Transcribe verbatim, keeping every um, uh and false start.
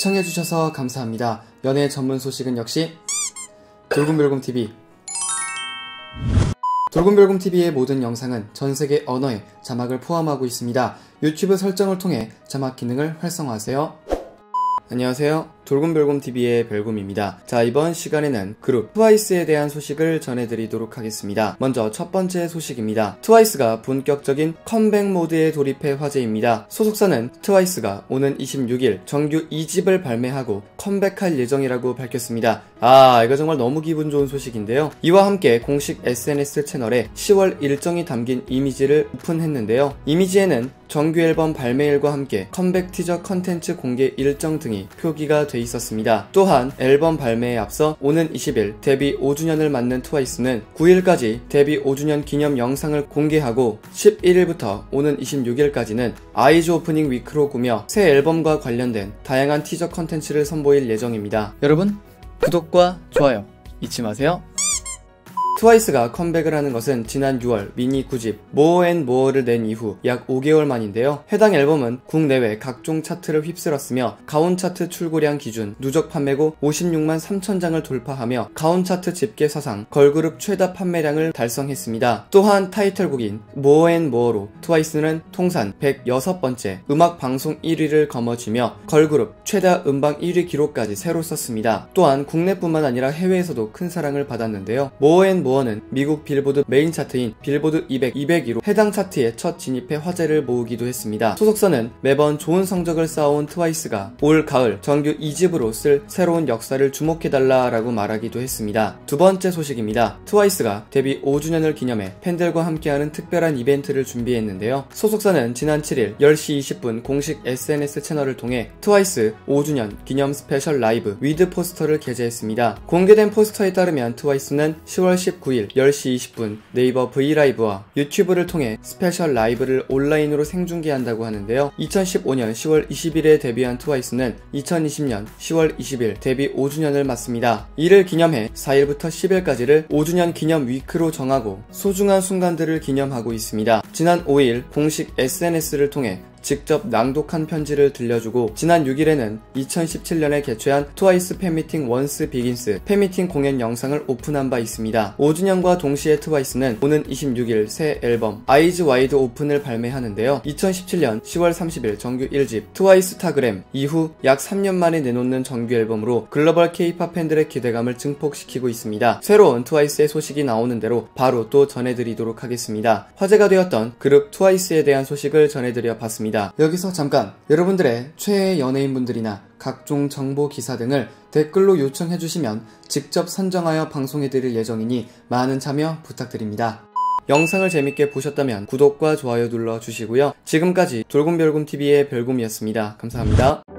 시청해주셔서 감사합니다. 연애 전문 소식은 역시 돌곰별곰티비. 돌곰별곰티비의 모든 영상은 전세계 언어의 자막을 포함하고 있습니다. 유튜브 설정을 통해 자막 기능을 활성화하세요. 안녕하세요. 돌곰별곰티비의 별곰입니다. 자, 이번 시간에는 그룹 트와이스에 대한 소식을 전해드리도록 하겠습니다. 먼저 첫 번째 소식입니다. 트와이스가 본격적인 컴백 모드에 돌입해 화제입니다. 소속사는 트와이스가 오는 이십육일 정규 이 집을 발매하고 컴백할 예정이라고 밝혔습니다. 아, 이거 정말 너무 기분 좋은 소식인데요. 이와 함께 공식 에스엔에스 채널에 시월 일정이 담긴 이미지를 오픈했는데요. 이미지에는 정규 앨범 발매일과 함께 컴백 티저 컨텐츠 공개 일정 등이 표기가 돼 있었습니다. 또한 앨범 발매에 앞서 오는 이십일 데뷔 오 주년을 맞는 트와이스는 구일까지 데뷔 오 주년 기념 영상을 공개하고 십일일부터 오는 이십육일까지는 아이즈 오프닝 위크로 꾸며 새 앨범과 관련된 다양한 티저 컨텐츠를 선보일 예정입니다. 여러분, 구독과 좋아요 잊지 마세요. 트와이스가 컴백을 하는 것은 지난 유월 미니 구 집 모어 앤 모어를 낸 이후 약 오 개월 만인데요. 해당 앨범은 국내외 각종 차트를 휩쓸었으며 가온 차트 출고량 기준 누적 판매고 오십육만 삼천 장을 돌파하며 가온 차트 집계 사상 걸그룹 최다 판매량을 달성했습니다. 또한 타이틀곡인 모어 앤 모어로 트와이스는 통산 백육 번째 음악 방송 일 위를 거머쥐며 걸그룹 최다 음방 일 위 기록까지 새로 썼습니다. 또한 국내뿐만 아니라 해외에서도 큰 사랑을 받았는데요. 모어 앤 모어는 미국 빌보드 메인 차트인 빌보드 이백, 이백이로 해당 차트에 첫 진입해 화제를 모으기도 했습니다. 소속사는 매번 좋은 성적을 쌓아온 트와이스가 올 가을 정규 이 집으로 쓸 새로운 역사를 주목해달라라고 말하기도 했습니다. 두 번째 소식입니다. 트와이스가 데뷔 오 주년을 기념해 팬들과 함께하는 특별한 이벤트를 준비했는데요. 소속사는 지난 칠일 열 시 이십 분 공식 에스엔에스 채널을 통해 트와이스 오 주년 기념 스페셜 라이브 위드 포스터를 게재했습니다. 공개된 포스터에 따르면 트와이스는 시월 십구일 열 시 이십 분 네이버 브이라이브와 유튜브를 통해 스페셜 라이브를 온라인으로 생중계한다고 하는데요. 이천십오년 시월 이십일에 데뷔한 트와이스는 이천이십년 시월 이십일 데뷔 오 주년을 맞습니다. 이를 기념해 사일부터 십일까지를 오 주년 기념 위크로 정하고 소중한 순간들을 기념하고 있습니다. 지난 오일 공식 에스엔에스를 통해 직접 낭독한 편지를 들려주고 지난 육일에는 이천십칠년에 개최한 트와이스 팬미팅 원스 비긴스 팬미팅 공연 영상을 오픈한 바 있습니다. 오 주년과 동시에 트와이스는 오는 이십육일 새 앨범 아이즈 와이드 오픈을 발매하는데요. 이천십칠년 시월 삼십일 정규 일 집 트와이스 타그램 이후 약 삼 년 만에 내놓는 정규 앨범으로 글로벌 케이팝 팬들의 기대감을 증폭시키고 있습니다. 새로운 트와이스의 소식이 나오는 대로 바로 또 전해드리도록 하겠습니다. 화제가 되었던 그룹 트와이스에 대한 소식을 전해드려 봤습니다. 여기서 잠깐 여러분들의 최애 연예인분들이나 각종 정보 기사 등을 댓글로 요청해주시면 직접 선정하여 방송해드릴 예정이니 많은 참여 부탁드립니다. 영상을 재밌게 보셨다면 구독과 좋아요 눌러주시고요. 지금까지 돌곰별곰티비의 별곰이었습니다. 감사합니다.